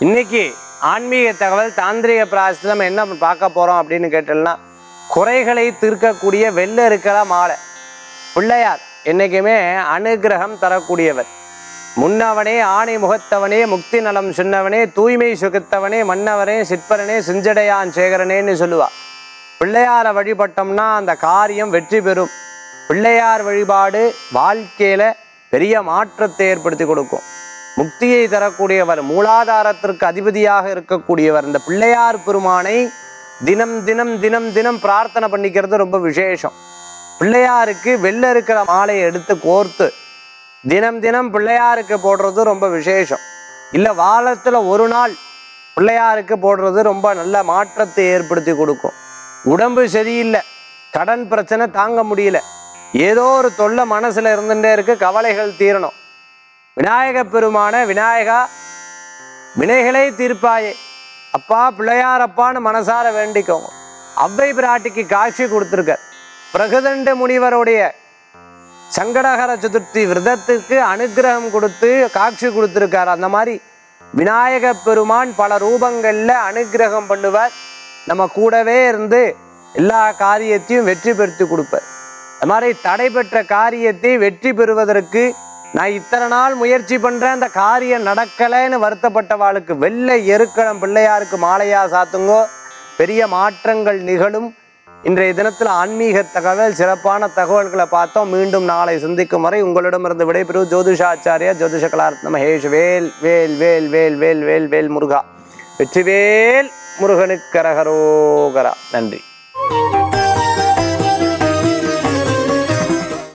இன்னைக்கு ஆன்மீக தகவல் தாந்திரிக பிராயசத்துல நம்ம என்ன பார்க்க போறோம் அப்படின்னு கேட்டோம்னா, குறைகளை தீர்க்கக்கூடிய வெள்ளை இருக்கிற மாலை. பிள்ளையார் என்னைக்குமே அனுகிரகம் தரக்கூடியவர். முன்னவனே ஆணை முகத்தவனே முக்தி நலம் சொன்னவனே தூய்மை சுகத்தவனே மன்னவனே சிற்பரனே செஞ்சடையான் சேகரனேன்னு சொல்லுவா. பிள்ளையாரை வழிபட்டோம்னா அந்த காரியம் வெற்றி பெறும். பிள்ளையார் வழிபாடு வாழ்க்கையில பெரிய மாற்றத்தை ஏற்படுத்தி கொடுக்கும். முக்தியை தரக்கூடியவர், மூலாதாரத்திற்கு அதிபதியாக இருக்கக்கூடியவர். இந்த பிள்ளையார் பெருமானை தினம் தினம் தினம் தினம் பிரார்த்தனை பண்ணிக்கிறது ரொம்ப விசேஷம். பிள்ளையாருக்கு வெள்ளை இருக்கிற மாலையை எடுத்து கோர்த்து தினம் தினம் பிள்ளையாருக்கு போடுறது ரொம்ப விசேஷம். இல்லை வாரத்தில் ஒரு நாள் பிள்ளையாருக்கு போடுறது ரொம்ப நல்ல மாற்றத்தை ஏற்படுத்தி கொடுக்கும். உடம்பு சரியில்லை, கடன் பிரச்சனை தாங்க முடியல, ஏதோ ஒரு தொல்லை மனசுல இருந்துட்டே இருக்கு, கவலைகள் தீரணும். விநாயக பெருமான விநாயகா வினைகளை தீர்ப்பாயே அப்பா பிள்ளையாரப்பான்னு மனசார வேண்டிக்கோங்க. அவ்வை பிராட்டிக்கு காட்சி கொடுத்துருக்க. பிரகதண்ட முனிவருடைய சங்கடகர சதுர்த்தி விரதத்துக்கு அனுகிரகம் கொடுத்து காட்சி கொடுத்துருக்கார். அந்த மாதிரி விநாயக பெருமான் பல ரூபங்கள்ல அனுகிரகம் பண்ணுவார். நம்ம கூடவே இருந்து எல்லா காரியத்தையும் வெற்றி பெற்று கொடுப்பார். அது மாதிரி தடைபெற்ற காரியத்தை வெற்றி பெறுவதற்கு நான் இத்தனை நாள் முயற்சி பண்றேன், அந்த காரியம் நடக்கலைன்னு வருத்தப்பட்டவாளுக்கு வெள்ளை எருக்களம் பிள்ளையாருக்கு மாலையா சாத்துங்கோ, பெரிய மாற்றங்கள் நிகழும். இன்றைய தினத்தில் ஆன்மீக தகவல் சிறப்பான தகவல்களை பார்த்தோம். மீண்டும் நாளை சந்திக்கும் வரை உங்களிடமிருந்து விடைபெறும் ஜோதிஷாச்சாரியா ஜோதிஷ கலாரத்ன மகேஷ். வேல் வேல் வேல் வேல் வேல் வேல் வேல் முருகா. வெற்றிவேல் முருகனுக்கு கரகரோகரா. நன்றி.